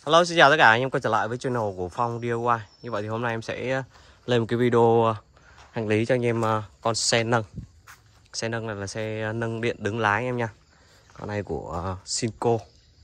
Hello, xin chào tất cả anh em quay trở lại với channel của Phong DIY. Như vậy thì hôm nay em sẽ lên một cái video hành lý cho anh em con xe nâng. Xe nâng này là xe nâng điện đứng lái anh em nha. Con này của Sinco.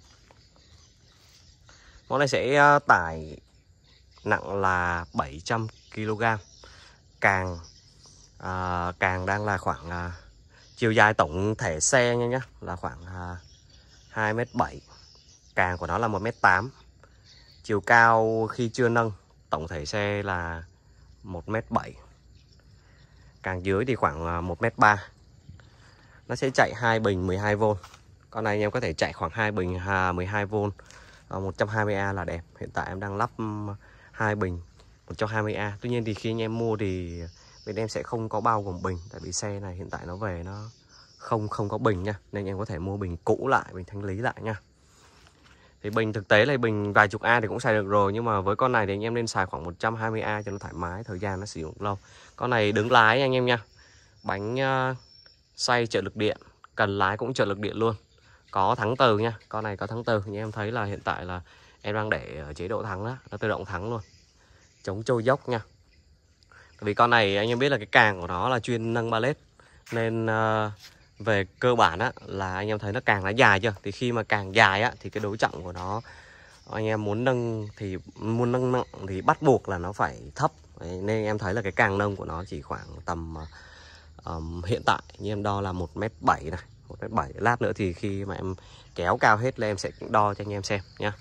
Món này sẽ tải nặng là 700 kg. Càng càng đang là khoảng chiều dài tổng thể xe anh em nhé, là khoảng 2m7. Càng của nó là 1m8. Chiều cao khi chưa nâng tổng thể xe là 1m7. Càng dưới thì khoảng 1m3. Nó sẽ chạy 2 bình 12V. Con này anh em có thể chạy khoảng 2 bình 12V 120A là đẹp. Hiện tại em đang lắp 2 bình 120A. Tuy nhiên thì khi anh em mua thì bên em sẽ không có bao gồm bình, tại vì xe này hiện tại nó về nó không có bình nha, nên em có thể mua bình cũ lại, bình thanh lý lại nha. Thì bình thực tế là bình vài chục A thì cũng xài được rồi, nhưng mà với con này thì anh em nên xài khoảng 120A cho nó thoải mái, thời gian nó sử dụng lâu. Con này đứng lái anh em nha. Bánh xoay trợ lực điện, cần lái cũng trợ lực điện luôn. Có thắng từ nha, con này có thắng từ. Như em thấy là hiện tại là em đang để ở chế độ thắng đó, nó tự động thắng luôn. Chống trôi dốc nha. Vì con này anh em biết là cái càng của nó là chuyên nâng pallet, nên về cơ bản á, là anh em thấy nó càng nó dài chưa. Thì khi mà càng dài á, thì cái đối trọng của nó anh em muốn nâng nặng thì bắt buộc là nó phải thấp. Đấy, nên em thấy là cái càng nâng của nó chỉ khoảng tầm hiện tại như em đo là 1m7 này, 1m7. Lát nữa thì khi mà em kéo cao hết lên em sẽ đo cho anh em xem nhá.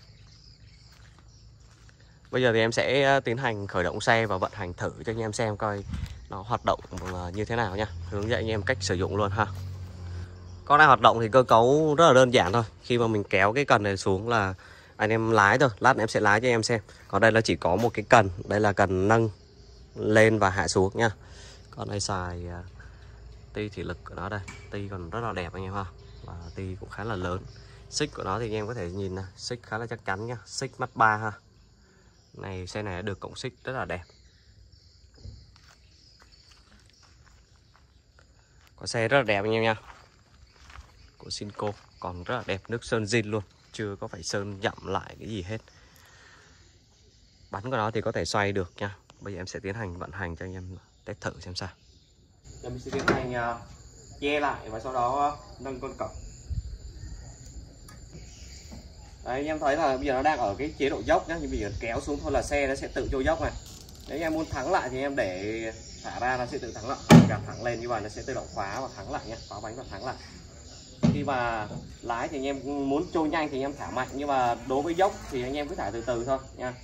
Bây giờ thì em sẽ tiến hành khởi động xe và vận hành thử cho anh em xem coi nó hoạt động như thế nào nhá. Hướng dẫn anh em cách sử dụng luôn ha. Con này hoạt động thì cơ cấu rất là đơn giản thôi. Khi mà mình kéo cái cần này xuống là anh em lái thôi. Lát nữa em sẽ lái cho em xem. Còn đây là chỉ có một cái cần. Đây là cần nâng lên và hạ xuống nha. Con này xài ti thủy lực của nó đây. Ti còn rất là đẹp anh em ha. Và ti cũng khá là lớn. Xích của nó thì anh em có thể nhìn nè, xích khá là chắc chắn nha. Xích mắt 3 ha. Này xe này được cộng xích rất là đẹp. Có xe rất là đẹp anh em nha. Của Sinco còn rất là đẹp, nước sơn zin luôn, chưa có phải sơn dặm lại cái gì hết. Bánh của nó thì có thể xoay được nha. Bây giờ em sẽ tiến hành vận hành cho anh em test thử xem sao. Giờ mình sẽ tiến hành che lại và sau đó nâng con cọc. Đấy, anh em thấy là bây giờ nó đang ở cái chế độ dốc nhá, nhưng bây giờ kéo xuống thôi là xe nó sẽ tự trôi dốc này. Nếu anh em muốn thắng lại thì em để thả ra nó sẽ tự thắng lại, gạt thẳng lên như vậy nó sẽ tự động khóa và thắng lại nhé, khóa bánh và thắng lại. Khi mà lái thì anh em muốn trôi nhanh thì anh em thả mạnh, nhưng mà đối với dốc thì anh em cứ thả từ từ thôi nha.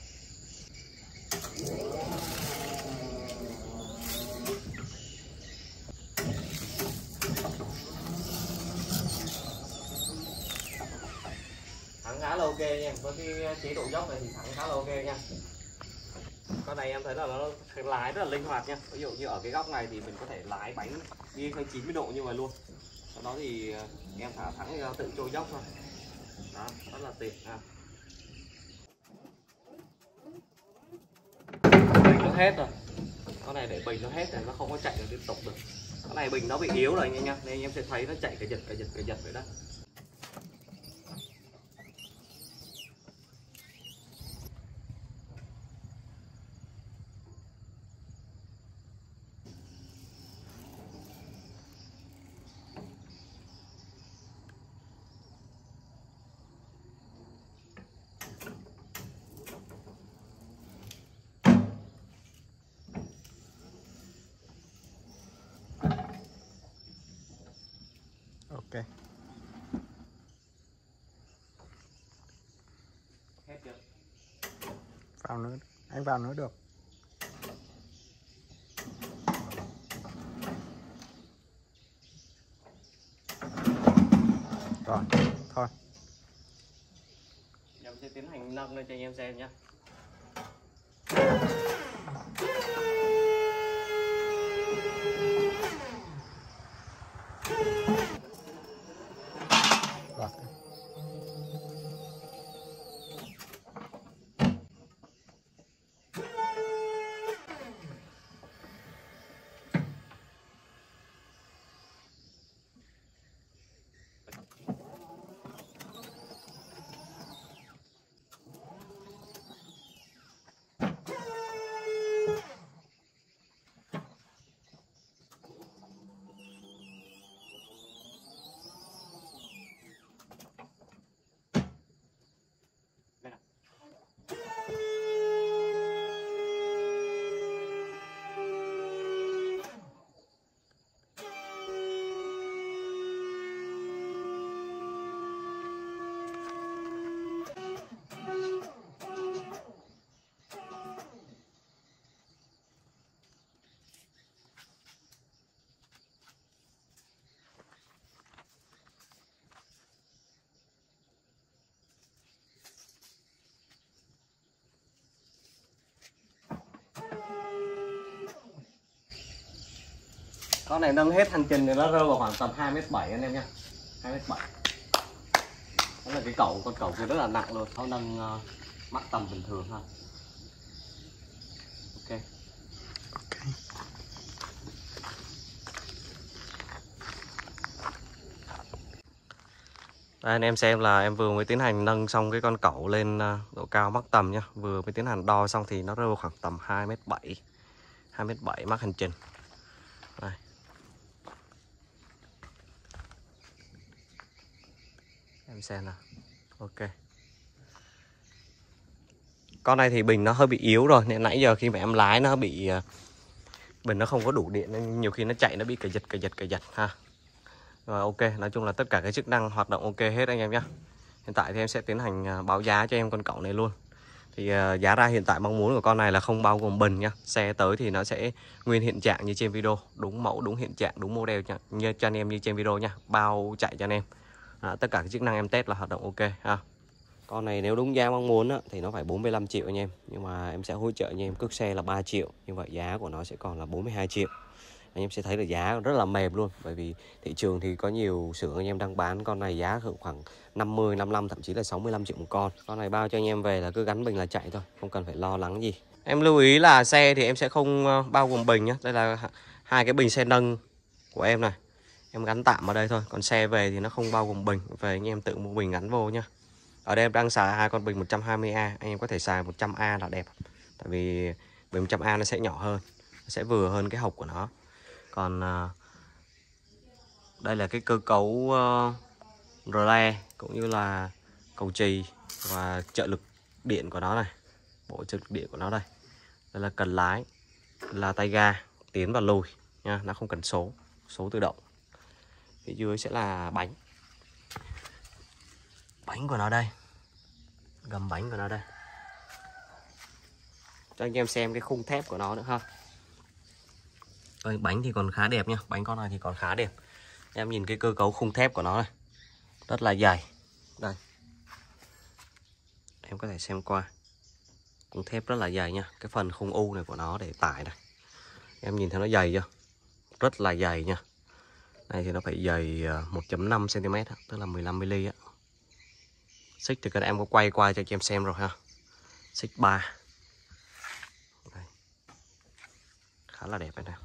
Thắng khá là ok nha, với cái chế độ dốc này thì thắng khá là ok nha. Con này em thấy là nó lái rất là linh hoạt nha. Ví dụ như ở cái góc này thì mình có thể lái bánh đi sang 90 độ như vậy luôn. Sau đó thì em thả thắng thì nó tự trôi dốc thôi. Đó, rất là tiện ha. Bình nó hết rồi. Con này để bình nó hết rồi, nó không có chạy được liên tục được. Con này bình nó bị yếu rồi anh em nha, nên anh em sẽ thấy nó chạy cái giật vậy đó. Ok. Hết chưa? Vào nữa, anh vào nữa được. Rồi, thôi. Em sẽ tiến hành nâng lên cho anh em xem nhé. Rồi. Con này nâng hết hành trình thì nó rơi vào khoảng tầm 2m7 anh em nha. 2m7. Đó là cái con cẩu kia rất là nặng luôn, nó nâng mắc tầm bình thường thôi. Ok. Ok. Đây, anh em xem là em vừa mới tiến hành nâng xong cái con cẩu lên độ cao mắc tầm nhá. Vừa mới tiến hành đo xong thì nó rơi vào khoảng tầm 2m7. 2m7 mắc hành trình. Đây. Em xem nào. Ok. Con này thì bình nó hơi bị yếu rồi nên nãy giờ khi mà em lái nó bị bình nó không có đủ điện nên nhiều khi nó chạy nó bị cà giật ha. Rồi ok, nói chung là tất cả cái chức năng hoạt động ok hết anh em nhé. Hiện tại thì em sẽ tiến hành báo giá cho em con cẩu này luôn. Thì giá ra hiện tại mong muốn của con này là không bao gồm bình nhá. Xe tới thì nó sẽ nguyên hiện trạng như trên video, đúng mẫu, đúng hiện trạng, đúng model như cho anh em như trên video nha. Bao chạy cho anh em. Tất cả cái chức năng em test là hoạt động ok ha. Con này nếu đúng giá mong muốn á, thì nó phải 45 triệu anh em. Nhưng mà em sẽ hỗ trợ anh em cước xe là 3 triệu. Như vậy giá của nó sẽ còn là 42 triệu. Anh em sẽ thấy là giá rất là mềm luôn. Bởi vì thị trường thì có nhiều xưởng anh em đang bán con này giá khoảng 50, 55, thậm chí là 65 triệu một con. Con này bao cho anh em về là cứ gắn bình là chạy thôi, không cần phải lo lắng gì. Em lưu ý là xe thì em sẽ không bao gồm bình nhé. Đây là hai cái bình xe nâng của em này. Em gắn tạm ở đây thôi. Còn xe về thì nó không bao gồm bình. Về anh em tự mua bình gắn vô nhá. Ở đây em đang xài hai con bình 120A. Anh em có thể xài 100A là đẹp. Tại vì bình 100A nó sẽ nhỏ hơn, nó sẽ vừa hơn cái hộc của nó. Còn đây là cái cơ cấu relay cũng như là cầu chì và trợ lực điện của nó này. Bộ trợ lực điện của nó đây. Đây là cần lái, là tay ga tiến và lùi nha, nó không cần số tự động. Phía dưới sẽ là bánh của nó đây, gầm bánh của nó đây. Cho anh em xem cái khung thép của nó nữa ha. Đây, bánh thì còn khá đẹp nha, bánh con này thì còn khá đẹp. Em nhìn cái cơ cấu khung thép của nó này, rất là dày. Đây, em có thể xem qua, khung thép rất là dày nha. Cái phần khung u này của nó để tải này, em nhìn thấy nó dày chưa, rất là dày nha. Này thì nó phải dày 1.5 cm, tức là 15 mm á. Xích thì các em có quay qua cho em xem rồi ha. Xích 3. Đây. Khá là đẹp đây nè.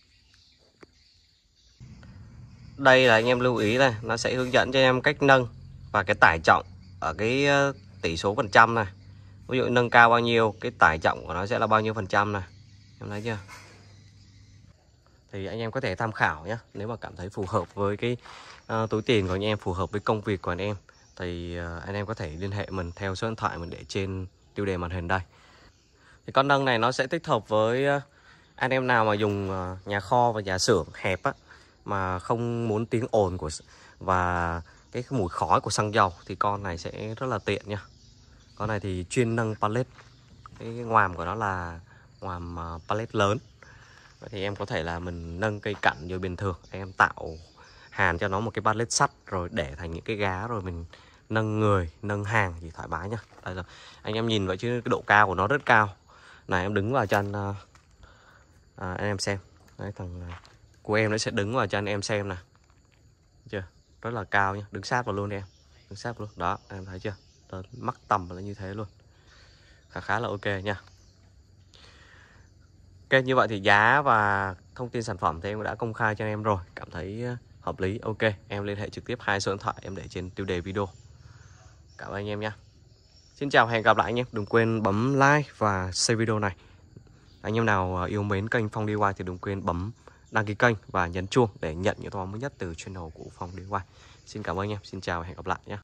Đây là anh em lưu ý này, nó sẽ hướng dẫn cho em cách nâng và cái tải trọng ở cái tỷ số phần trăm này. Ví dụ nâng cao bao nhiêu, cái tải trọng của nó sẽ là bao nhiêu phần trăm này. Em thấy chưa? Thì anh em có thể tham khảo nhé. Nếu mà cảm thấy phù hợp với cái túi tiền của anh em, phù hợp với công việc của anh em, thì anh em có thể liên hệ mình theo số điện thoại mình để trên tiêu đề màn hình đây. Thì con nâng này nó sẽ tích hợp với anh em nào mà dùng nhà kho và nhà xưởng hẹp á, mà không muốn tiếng ồn và cái mùi khói của xăng dầu thì con này sẽ rất là tiện nha. Con này thì chuyên nâng pallet. Cái ngoàm của nó là ngoàm pallet lớn. Vậy thì em có thể là mình nâng cây cạnh như bình thường, em tạo hàn cho nó một cái pallet sắt rồi để thành những cái gá rồi mình nâng người, nâng hàng thì thoải mái nhá. Đây là anh em nhìn vậy chứ cái độ cao của nó rất cao. Này em đứng vào chân anh em xem. Đấy, thằng của em nó sẽ đứng vào cho anh em xem nè. Chưa? Rất là cao nhá, đứng sát vào luôn em. Đứng sát luôn. Đó, em thấy chưa? Đó, mắc tầm là như thế luôn. Khá là ok nha. Ok, như vậy thì giá và thông tin sản phẩm thì em đã công khai cho anh em rồi. Cảm thấy hợp lý, ok, em liên hệ trực tiếp hai số điện thoại em để trên tiêu đề video. Cảm ơn anh em nha. Xin chào, hẹn gặp lại anh em. Đừng quên bấm like và share video này. Anh em nào yêu mến kênh Phong DIY thì đừng quên bấm đăng ký kênh và nhấn chuông để nhận những thông báo mới nhất từ channel của Phong DIY. Xin cảm ơn anh em, xin chào và hẹn gặp lại nhé.